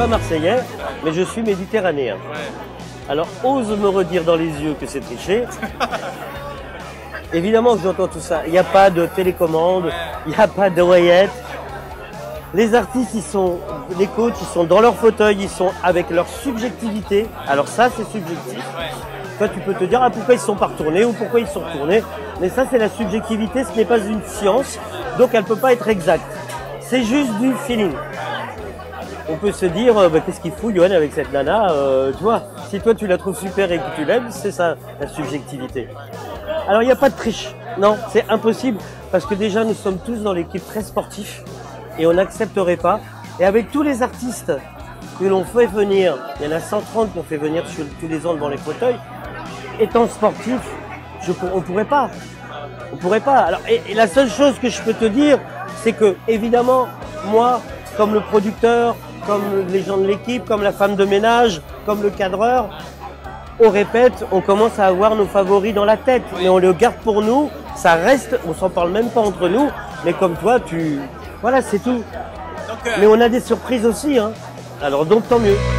marseillais, mais je suis méditerranéen. Alors, ose me redire dans les yeux que c'est triché. Évidemment que j'entends tout ça. Il n'y a pas de télécommande, il n'y a pas d'oreillette. Les artistes, les coachs, ils sont dans leur fauteuil, ils sont avec leur subjectivité. Alors ça, c'est subjectif. Toi, tu peux te dire, ah, pourquoi ils ne sont pas retournés ou pourquoi ils sont retournés. Mais ça, c'est la subjectivité, ce n'est pas une science, donc elle ne peut pas être exacte. C'est juste du feeling. On peut se dire, bah, qu'est-ce qu'il fout, Yoann, avec cette nana, tu vois. Si toi, tu la trouves super et que tu l'aimes, c'est ça, la subjectivité. Alors, il n'y a pas de triche. Non, c'est impossible, parce que déjà, nous sommes tous dans l'équipe très sportive, et on n'accepterait pas. Et avec tous les artistes que l'on fait venir, il y en a 130 qu'on fait venir tous les ans devant les fauteuils, étant sportif, on pourrait pas. On pourrait pas. Alors, et la seule chose que je peux te dire, c'est que, évidemment, moi, comme le producteur, comme les gens de l'équipe, comme la femme de ménage, comme le cadreur, on répète, on commence à avoir nos favoris dans la tête, mais on le garde pour nous, ça reste, on s'en parle même pas entre nous, mais comme toi, voilà, c'est tout. Mais on a des surprises aussi, hein. Alors donc tant mieux.